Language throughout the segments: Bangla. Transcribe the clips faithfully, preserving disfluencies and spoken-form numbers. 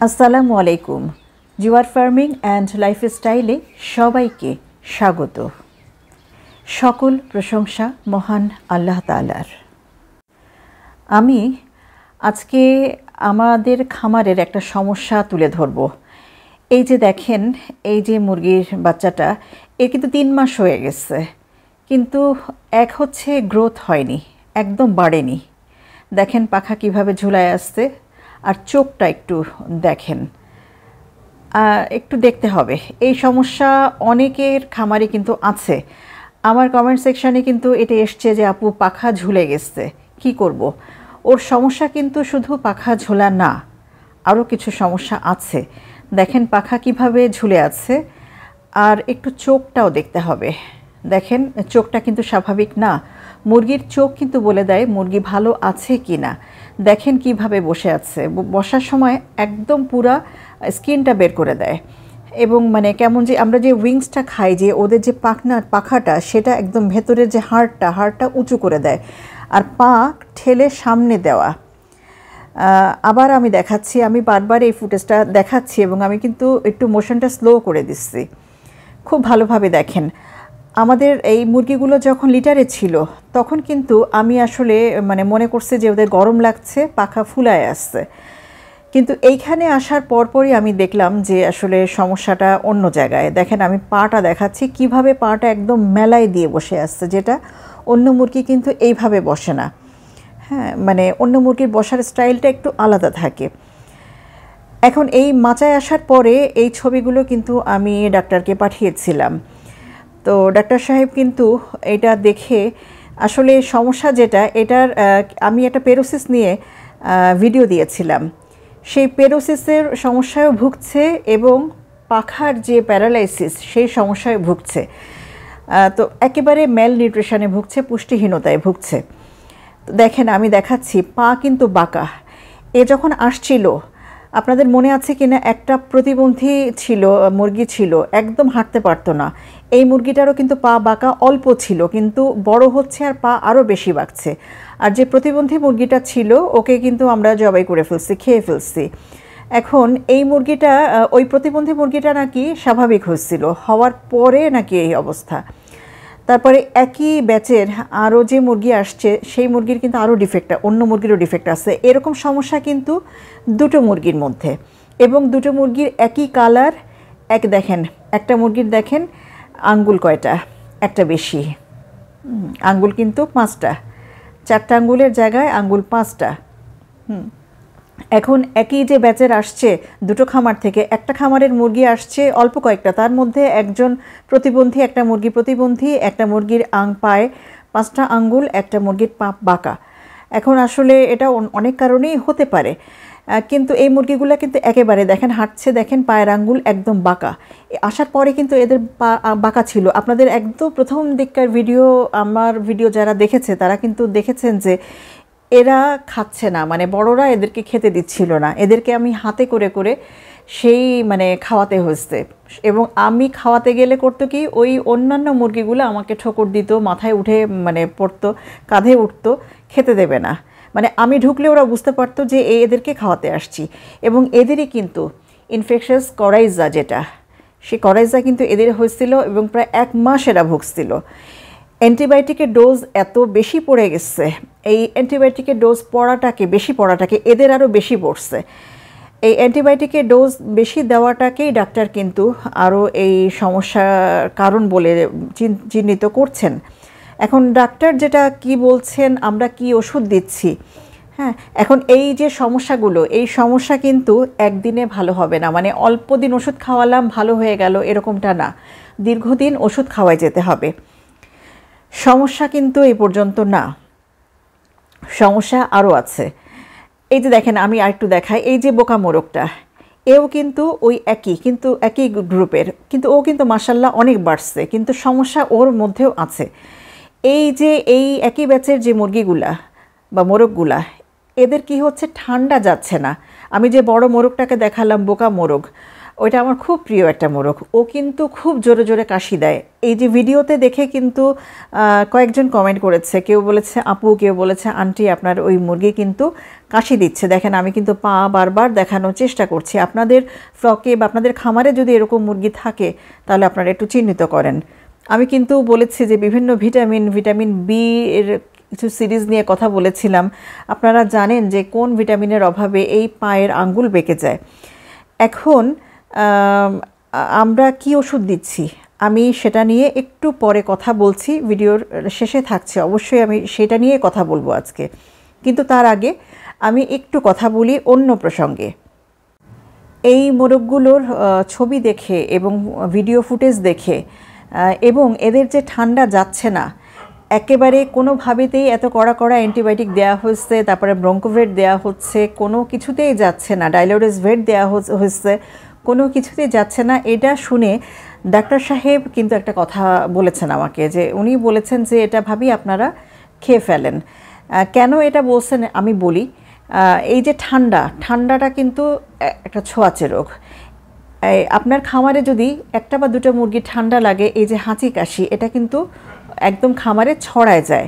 আসসালামু আলাইকুম। জুয়ার ফার্মিং অ্যান্ড লাইফস্টাইলে সবাইকে স্বাগত। সকল প্রশংসা মহান আল্লাহ তাআলার। আমি আজকে আমাদের খামারের একটা সমস্যা তুলে ধরব। এই যে দেখেন, এই যে মুরগির বাচ্চাটা, এর কিন্তু তিন মাস হয়ে গেছে, কিন্তু এক হচ্ছে গ্রোথ হয়নি, একদম বাড়েনি। দেখেন পাখা কিভাবে ঝুলায় আসছে, আর চোখটা একটু দেখেন, একটু দেখতে হবে। এই সমস্যা অনেকের খামারে কিন্তু আছে। আমার কমেন্ট সেকশানে কিন্তু এটা এসছে যে আপু পাখা ঝুলে গেছে, কি করব। ওর সমস্যা কিন্তু শুধু পাখা ঝোলা না, আরও কিছু সমস্যা আছে। দেখেন পাখা কিভাবে ঝুলে আছে, আর একটু চোখটাও দেখতে হবে। দেখেন চোখটা কিন্তু স্বাভাবিক না। মুরগির চোখ কিন্তু বলে দেয় মুরগি ভালো আছে কি না। দেখেন কিভাবে বসে আছে, বসার সময় একদম পুরা স্কিনটা বের করে দেয়, এবং মানে কেমন যে আমরা যে উইংসটা খাই, যে ওদের যে পাখনা পাখাটা, সেটা একদম ভেতরের যে হাড়টা হাড়টা উঁচু করে দেয়, আর পা ঠেলে সামনে দেওয়া। আবার আমি দেখাচ্ছি, আমি বারবার এই ফুটেজটা দেখাচ্ছি, এবং আমি কিন্তু একটু মোশনটা স্লো করে দিচ্ছি, খুব ভালোভাবে দেখেন। আমাদের এই মুরগিগুলো যখন লিটারে ছিল তখন কিন্তু আমি আসলে মানে মনে করছি যে ওদের গরম লাগছে, পাখা ফুলায় আসছে, কিন্তু এইখানে আসার পরপরই আমি দেখলাম যে আসলে সমস্যাটা অন্য জায়গায়। দেখেন আমি পাটা দেখাচ্ছি কিভাবে পাটা একদম মেলায় দিয়ে বসে আসছে, যেটা অন্য মুরগি কিন্তু এইভাবে বসে না। হ্যাঁ, মানে অন্য মুরগির বসার স্টাইলটা একটু আলাদা থাকে। এখন এই মাচায় আসার পরে এই ছবিগুলো কিন্তু আমি ডাক্তারকে পাঠিয়েছিলাম। তো ডাক্তার সাহেব কিন্তু এটা দেখে আসলে সমস্যা যেটা, এটার আমি একটা পেরোসিস নিয়ে ভিডিও দিয়েছিলাম। সেই পেরোসিসের সমস্যায়ও ভুগছে, এবং পাখার যে প্যারালাইসিস সেই সমস্যায় ভুগছে। তো একেবারে ম্যাল নিউট্রিশনে ভুগছে, পুষ্টিহীনতায় ভুগছে। তো দেখেন আমি দেখাচ্ছি, পা কিন্তু বাঁকা। এ যখন আসছিল, আপনাদের মনে আছে কিনা, একটা প্রতিবন্ধী ছিল, মুরগি ছিল, একদম হাঁটতে পারতো না। এই মুরগিটারও কিন্তু পা বাঁকা অল্প ছিল, কিন্তু বড় হচ্ছে আর পা আরও বেশি বাঁকছে। আর যে প্রতিবন্ধী মুরগিটা ছিল, ওকে কিন্তু আমরা জবাই করে ফেলছি, খেয়ে ফেলছি। এখন এই মুরগিটা, ওই প্রতিবন্ধী মুরগিটা নাকি স্বাভাবিক হচ্ছিল, হওয়ার পরে নাকি এই অবস্থা। তারপরে একই ব্যাচের আরও যে মুরগি আসছে, সেই মুরগির কিন্তু আরও ডিফেক্ট, অন্য মুরগিরও ডিফেক্ট আছে। এরকম সমস্যা কিন্তু দুটো মুরগির মধ্যে, এবং দুটো মুরগির একই কালার। এক দেখেন, একটা মুরগির দেখেন আঙ্গুল কয়টা, একটা বেশি আঙ্গুল কিন্তু পাঁচটা, চারটা আঙ্গুলের জায়গায় আঙ্গুল পাঁচটা। হুম এখন একই যে ব্যাচের আসছে দুটো খামার থেকে, একটা খামারের মুরগি আসছে অল্প কয়েকটা, তার মধ্যে একজন প্রতিবন্ধী, একটা মুরগি প্রতিবন্ধী, একটা মুরগির আং পায়ে পাঁচটা আঙ্গুল, একটা মুরগির পা বাঁকা। এখন আসলে এটা অনেক কারণেই হতে পারে, কিন্তু এই মুরগিগুলো কিন্তু একেবারে দেখেন হাঁটছে, দেখেন পায়ের আঙ্গুল একদম বাঁকা। আসার পরে কিন্তু এদের পা বাঁকা ছিল। আপনাদের একদম প্রথম দিককার ভিডিও, আমার ভিডিও যারা দেখেছে তারা কিন্তু দেখেছেন যে এরা খাচ্ছে না, মানে বড়রা এদেরকে খেতে দিচ্ছিল না, এদেরকে আমি হাতে করে করে সেই মানে খাওয়াতে হয়েছে। এবং আমি খাওয়াতে গেলে করতো কি, ওই অন্যান্য মুরগিগুলো আমাকে ঠোকর দিত, মাথায় উঠে মানে পড়তো, কাঁধে উঠতো, খেতে দেবে না। মানে আমি ঢুকলে ওরা বুঝতে পারতো যে এই এদেরকে খাওয়াতে আসছি। এবং এদেরই কিন্তু ইনফেকশাস করাইজা, যেটা সে করাইজা কিন্তু এদের হয়েছিল, এবং প্রায় এক মাস এরা ভুগছিল। অ্যান্টিবায়োটিকের ডোজ এত বেশি পড়ে গেছে, এই অ্যান্টিবায়োটিকের ডোজ পড়াটাকে বেশি পড়াটাকে এদের আরও বেশি পড়ছে। এই অ্যান্টিবায়োটিকের ডোজ বেশি দেওয়াটাকেই ডাক্তার কিন্তু আরও এই সমস্যার কারণ বলে চিহ্নিত করছেন। এখন ডাক্তার যেটা কি বলছেন, আমরা কি ওষুধ দিচ্ছি, হ্যাঁ, এখন এই যে সমস্যাগুলো, এই সমস্যা কিন্তু একদিনে ভালো হবে না। মানে অল্প দিন ওষুধ খাওয়ালাম ভালো হয়ে গেল এরকমটা না, দীর্ঘদিন ওষুধ খাওয়াই যেতে হবে। সমস্যা কিন্তু এই পর্যন্ত না, সমস্যা আরও আছে। এই যে দেখেন, আমি আরেকটু দেখাই, এই যে বোকা মোরগটা, এও কিন্তু ওই একই, কিন্তু একই গ্রুপের, কিন্তু ও কিন্তু মাশাল্লাহ অনেক বাড়ছে, কিন্তু সমস্যা ওর মধ্যেও আছে। এই যে এই একই ব্যাচের যে মুরগিগুলা বা মোরগগুলা, এদের কি হচ্ছে, ঠান্ডা যাচ্ছে না। আমি যে বড় মোরগটাকে দেখালাম, বোকা মোরগ, ওইটা আমার খুব প্রিয় একটা মোরগ। ও কিন্তু খুব জোরে জোরে কাশি দেয়। এই যে ভিডিওতে দেখে কিন্তু কয়েকজন কমেন্ট করেছে, কেউ বলেছে আপু, কেউ বলেছে আন্টি আপনার ওই মুরগি কিন্তু কাশি দিচ্ছে। দেখেন আমি কিন্তু পা বারবার দেখানোর চেষ্টা করছি। আপনাদের ফ্লকে বা আপনাদের খামারে যদি এরকম মুরগি থাকে তাহলে আপনারা একটু চিহ্নিত করেন। আমি কিন্তু বলেছি যে বিভিন্ন ভিটামিন ভিটামিন বি এর কিছু সিরিজ নিয়ে কথা বলেছিলাম। আপনারা জানেন যে কোন ভিটামিনের অভাবে এই পায়ের আঙ্গুল বেঁকে যায়। এখন আমরা কি ওষুধ দিচ্ছি আমি সেটা নিয়ে একটু পরে কথা বলছি, ভিডিওর শেষে থাকছে অবশ্যই আমি সেটা নিয়ে কথা বলবো আজকে। কিন্তু তার আগে আমি একটু কথা বলি অন্য প্রসঙ্গে। এই মোরগগুলোর ছবি দেখে এবং ভিডিও ফুটেজ দেখে এবং এদের যে ঠান্ডা যাচ্ছে না, একেবারে কোনোভাবেতেই এত কড়া কড়া অ্যান্টিবায়োটিক দেওয়া হচ্ছে, তারপরে ব্রঙ্কোভেট দেওয়া হচ্ছে, কোনো কিছুতেই যাচ্ছে না, ডাইলোরেস ভেট দেওয়া হচ্ছে, কোনো কিছুতেই যাচ্ছে না। এটা শুনে ডাক্তার সাহেব কিন্তু একটা কথা বলেছেন আমাকে, যে উনি বলেছেন যে এটা ভাবি আপনারা খেয়ে ফেলেন। কেন এটা বলছেন আমি বলি। এই যে ঠান্ডা ঠান্ডাটা কিন্তু একটা ছোঁয়াচে রোগ। আপনার খামারে যদি একটা বা দুটো মুরগি ঠান্ডা লাগে, এই যে হাঁচি কাশি, এটা কিন্তু একদম খামারে ছড়ায় যায়।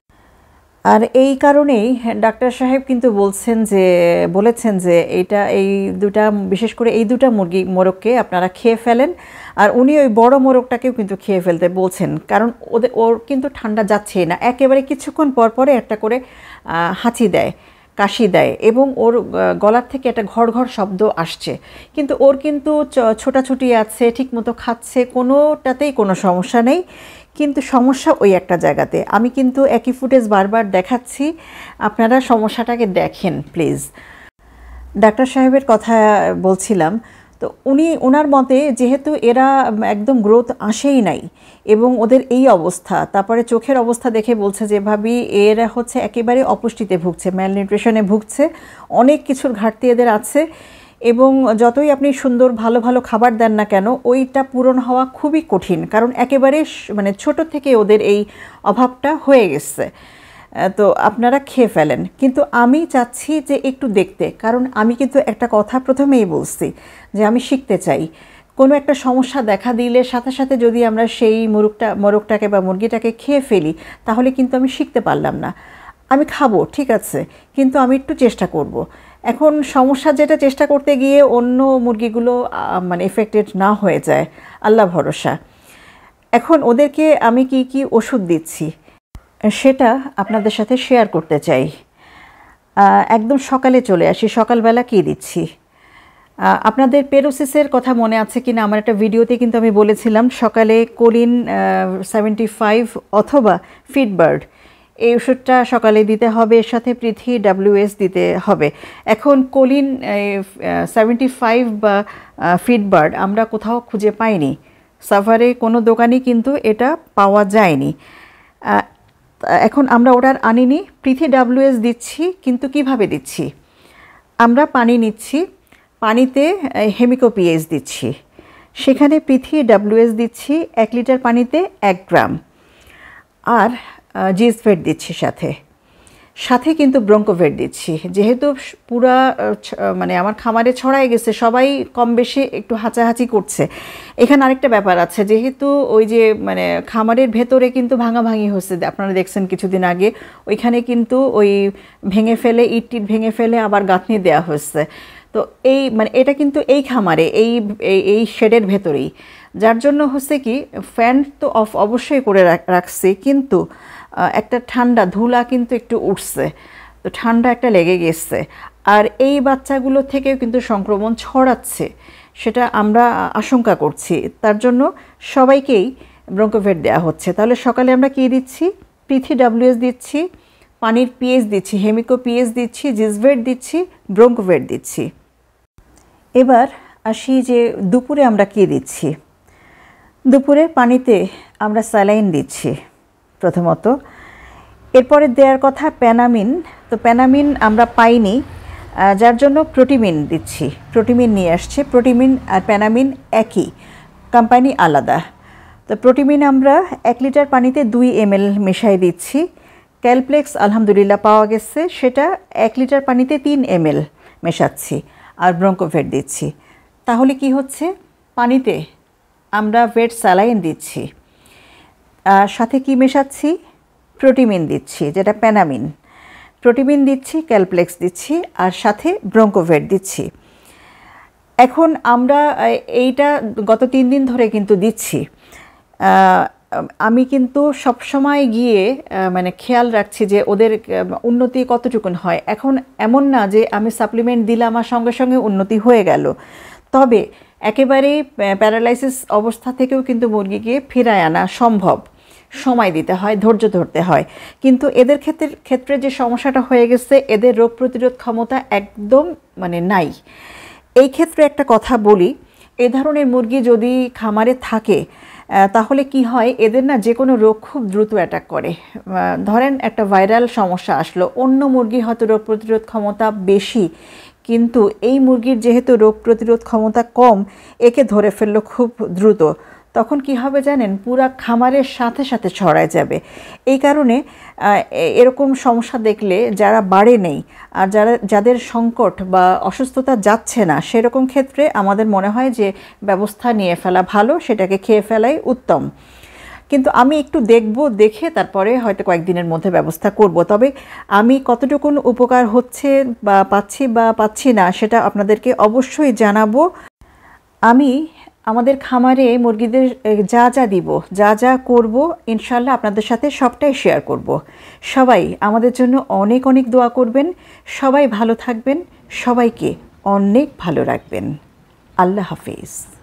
আর এই কারণেই ডাক্তার সাহেব কিন্তু বলছেন যে বলেছেন যে এইটা এই দুটা বিশেষ করে এই দুটা মুরগি মোরগকে আপনারা খেয়ে ফেলেন। আর উনি ওই বড় মোরগটাকেও কিন্তু খেয়ে ফেলতে বলছেন, কারণ ওদের ওর কিন্তু ঠান্ডা যাচ্ছেই না, একেবারে কিছুক্ষণ পর পরে একটা করে হাঁচি দেয়, কাশি দেয় এবং ওর গলার থেকে একটা ঘর ঘর শব্দ আসছে। কিন্তু ওর কিন্তু ছোটাছুটি আছে, ঠিকমতো খাচ্ছে, কোনোটাতেই কোনো সমস্যা নেই। কিন্তু সমস্যা ওই একটা জায়গাতে। আমি কিন্তু একই ফুটেজ বারবার দেখাচ্ছি, আপনারা সমস্যাটাকে দেখেন প্লিজ। ডাক্তার সাহেবের কথা বলছিলাম, তো উনি ওনার মতে যেহেতু এরা একদম গ্রোথ আসেই নাই এবং ওদের এই অবস্থা, তারপরে চোখের অবস্থা দেখে বলছে যে ভাবি এরা হচ্ছে একেবারে অপুষ্টিতে ভুগছে, ম্যালনিউট্রিশনে ভুগছে, অনেক কিছুর ঘাটতি এদের আছে এবং যতই আপনি সুন্দর ভালো ভালো খাবার দেন না কেন ওইটা পূরণ হওয়া খুবই কঠিন, কারণ একেবারে মানে ছোট থেকে ওদের এই অভাবটা হয়ে গেছে। তো আপনারা খেয়ে ফেলেন। কিন্তু আমি চাচ্ছি যে একটু দেখতে, কারণ আমি কিন্তু একটা কথা প্রথমেই বলছি যে আমি শিখতে চাই। কোনো একটা সমস্যা দেখা দিলে সাথে সাথে যদি আমরা সেই মোরগটা মোরগটাকে বা মুরগিটাকে খেয়ে ফেলি তাহলে কিন্তু আমি শিখতে পারলাম না। আমি খাবো ঠিক আছে, কিন্তু আমি একটু চেষ্টা করব। এখন সমস্যা যেটা চেষ্টা করতে গিয়ে অন্য মুরগিগুলো মানে এফেক্টেড না হয়ে যায়, আল্লাহ ভরসা। এখন ওদেরকে আমি কি কি ওষুধ দিচ্ছি সেটা আপনাদের সাথে শেয়ার করতে চাই। একদম সকালে চলে আসি, সকালবেলা কী দিচ্ছি। আপনাদের পেরোসিসের কথা মনে আছে কি না, আমার একটা ভিডিওতে কিন্তু আমি বলেছিলাম সকালে কোলিন সেভেন্টি ফাইভ অথবা ফিডবার্ড এই ওষুধটা সকালে দিতে হবে, এর সাথে পৃথি ডাব্লিউএস দিতে হবে। এখন কোলিন সেভেন্টি ফাইভ বা ফিডবার্ড আমরা কোথাও খুঁজে পাইনি, সাভারে কোনো দোকানে কিন্তু এটা পাওয়া যায়নি। এখন আমরা ওটার আনিনি, পৃথি ডাব্লিউএস দিচ্ছি। কিন্তু কিভাবে দিচ্ছি, আমরা পানি নিচ্ছি, পানিতে হেমিকো পিএইচ দিচ্ছি, সেখানে পৃথি ডাব্লিউএস দিচ্ছি এক লিটার পানিতে এক গ্রাম, আর জিসভেট দিচ্ছি সাথে সাথে কিন্তু ব্রঙ্কোভেট দিচ্ছি। যেহেতু পুরা মানে আমার খামারে ছড়াই গেছে, সবাই কম বেশি একটু হাঁচাহাঁচি করছে। এখানে আরেকটা ব্যাপার আছে, যেহেতু ওই যে মানে খামারের ভেতরে কিন্তু ভাঙাভাঙি হচ্ছে, আপনারা দেখছেন কিছুদিন আগে ওইখানে কিন্তু ওই ভেঙে ফেলে ইট টিট ভেঙে ফেলে আবার গাঁথনি দেওয়া হচ্ছে। তো এই মানে এটা কিন্তু এই খামারে এই এই শেডের ভেতরেই, যার জন্য হচ্ছে কি ফ্যান তো অফ অবশ্যই করে রাখছি, কিন্তু একটা ঠান্ডা ধুলা কিন্তু একটু উঠছে, তো ঠান্ডা একটা লেগে গেছে। আর এই বাচ্চাগুলো থেকেও কিন্তু সংক্রমণ ছড়াচ্ছে, সেটা আমরা আশঙ্কা করছি। তার জন্য সবাইকেই ব্রঙ্কোভেট দেওয়া হচ্ছে। তাহলে সকালে আমরা কী দিচ্ছি, পৃথি ডাব্লিউএস দিচ্ছি, পানির পিএইচ দিচ্ছি, হেমিকো পিএইচ দিচ্ছি, জিসভেট দিচ্ছি, ব্রঙ্কোভেট দিচ্ছি। এবার আসি যে দুপুরে আমরা কী দিচ্ছি। দুপুরে পানিতে আমরা স্যালাইন দিচ্ছি প্রথমত, এরপরে দেওয়ার কথা প্যানামিন। তো প্যানামিন আমরা পাইনি, যার জন্য প্রোটিমিন দিচ্ছি, প্রোটিমিন নিয়ে আসছে। প্রোটিমিন আর প্যানামিন একই, কোম্পানি আলাদা। তো প্রোটিমিন আমরা এক লিটার পানিতে দুই এমএল মেশাই দিচ্ছি। ক্যালপ্লেক্স আলহামদুলিল্লাহ পাওয়া গেছে, সেটা এক লিটার পানিতে তিন এমএল মেশাচ্ছি, আর ব্রঙ্কোভেট দিচ্ছি। তাহলে কি হচ্ছে, পানিতে আমরা ভেট স্যালাইন দিচ্ছি, সাথে কি মেশাচ্ছি, প্রোটিমিন দিচ্ছি যেটা প্যানামিন, প্রোটিমিন দিচ্ছি, ক্যালপ্লেক্স দিচ্ছি, আর সাথে ব্রঙ্কোভেট দিচ্ছি। এখন আমরা এইটা গত তিন দিন ধরে কিন্তু দিচ্ছি। আমি কিন্তু সবসময় গিয়ে মানে খেয়াল রাখছি যে ওদের উন্নতি কতটুকুন হয়। এখন এমন না যে আমি সাপ্লিমেন্ট দিলাম আর সঙ্গে সঙ্গে উন্নতি হয়ে গেল, তবে একেবারেই প্যারালাইসিস অবস্থা থেকেও কিন্তু মুরগিকে ফিরায় আনা সম্ভব, সময় দিতে হয়, ধৈর্য ধরতে হয়। কিন্তু এদের ক্ষেত্রে ক্ষেত্রে যে সমস্যাটা হয়ে গেছে, এদের রোগ প্রতিরোধ ক্ষমতা একদম মানে নাই। এই ক্ষেত্রে একটা কথা বলি, এ ধরনের মুরগি যদি খামারে থাকে তাহলে কি হয়, এদের না যে কোনো রোগ খুব দ্রুত অ্যাটাক করে। ধরেন একটা ভাইরাল সমস্যা আসলো, অন্য মুরগি হয়তো রোগ প্রতিরোধ ক্ষমতা বেশি, কিন্তু এই মুরগির যেহেতু রোগ প্রতিরোধ ক্ষমতা কম, একে ধরে ফেললো খুব দ্রুত। তখন কি হবে জানেন, পুরা খামারের সাথে সাথে ছড়ায় যাবে। এই কারণে এরকম সমস্যা দেখলে যারা বাড়ে নেই আর যারা যাদের সংকট বা অসুস্থতা যাচ্ছে না, সেরকম ক্ষেত্রে আমাদের মনে হয় যে ব্যবস্থা নিয়ে ফেলা ভালো, সেটাকে খেয়ে ফেলাই উত্তম। কিন্তু আমি একটু দেখব, দেখে তারপরে হয়তো কয়েকদিনের মধ্যে ব্যবস্থা করব। তবে আমি কতটুকুন উপকার হচ্ছে বা পাচ্ছি বা পাচ্ছি না সেটা আপনাদেরকে অবশ্যই জানাবো। আমি আমাদের খামারে মুরগিদের যা যা দিব, যা যা করব, ইনশাল্লাহ আপনাদের সাথে সবটাই শেয়ার করব। সবাই আমাদের জন্য অনেক অনেক দোয়া করবেন, সবাই ভালো থাকবেন, সবাইকে অনেক ভালো রাখবেন। আল্লাহ হাফেজ।